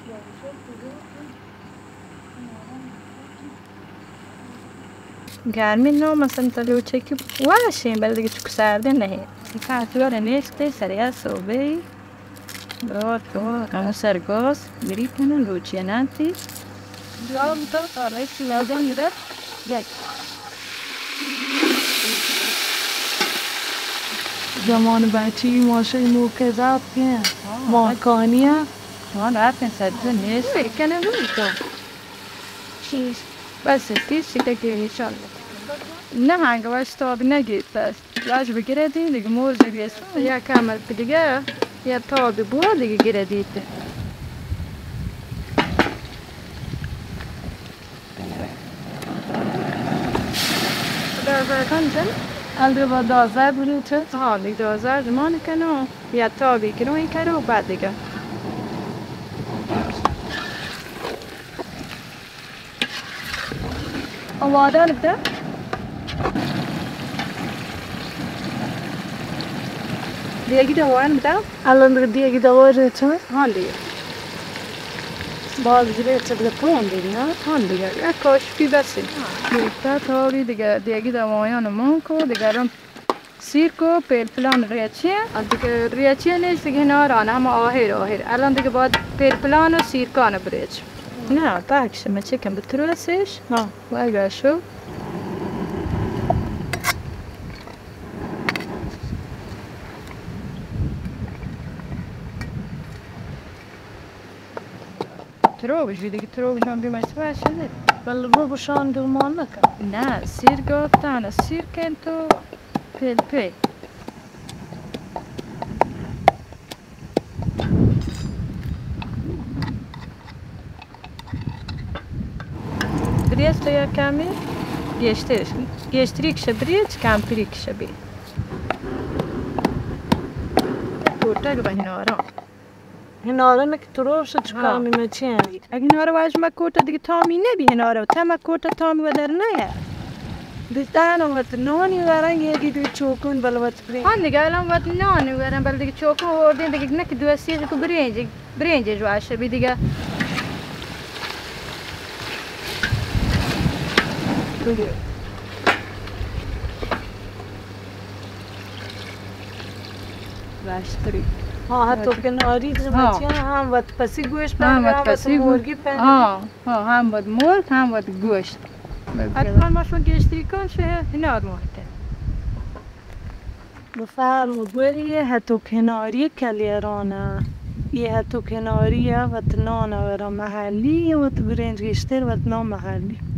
گرمی نو مثلا تلو چکی واشیم بلدی چک سرده نه کافیار نیسته سریع صبحی دار تو همون سرگاز میری کنن روچی نانتی دیوارم تو کارایشی لازم میره یک زمان بچی ماشه موقع زب که ماکانیه رفتن سرده نیست کنه روی تو چیز بس تیسی تکی ایشالله نه هنگه باش تابی نگید پس لاج بگیردی دیگه موز بیست یا کامل دیگه یا تابی بود دیگه گیردید دازه کنجن الده با دازه بودی چه؟ ها دیگه دازه زمان کنو یا تابی کنو این کرو بعد دیگه آماده نبده؟ دیگه دوان بدم؟ الان دیگه دواره چه؟ هان دیگه باز دیگه چه بده پون دیگه نه؟ هان دیگه یک کاشفی بسی دیگه تاوری دیگه دوایان مانکو دیگه رم سیرکو پیلپلان ریچیه دیگه ریچیه نیست دیگه نارانه همه آهر الان دیگه باید پیلپلان و سیرکانو بریچ نه باکشه من چکم بتروسش نه وایگه شو تروبش دیگه تروبش هم بیمش باشه ولی رو بشان درمان نکن نه سیر گفتن سیر کن تو پیلپی بریز تو یا کمی گشتریکش بریز کم پریکش بی کورتا گو هنارا هناره نکه تروش چکامی مچین اگه هنارا واجمه کورتا دیگه تامی نبی هنارا و تمه کورتا تامی و در نه دیستان وقت نانی ورن یه دیگه چوکون بل وقت برین هان دیگه الان وقت نانی ورن بل دیگه چوکو وردین دیگه نکه دو سیزی که برنج جواشه بی دیگه باشتری ها حتی کناری مچین هم وقت پسی گوشت هم هم وقت مرگی پنج هم وقت مرگ هم وقت گوشت حتما ما شون گشتری کن شه هنار مهته بفرمود بریه حتی کناری کلیرانه یه حتی کناریه وقت نان ورا محلی وقت برنج گشتر وقت نان محلی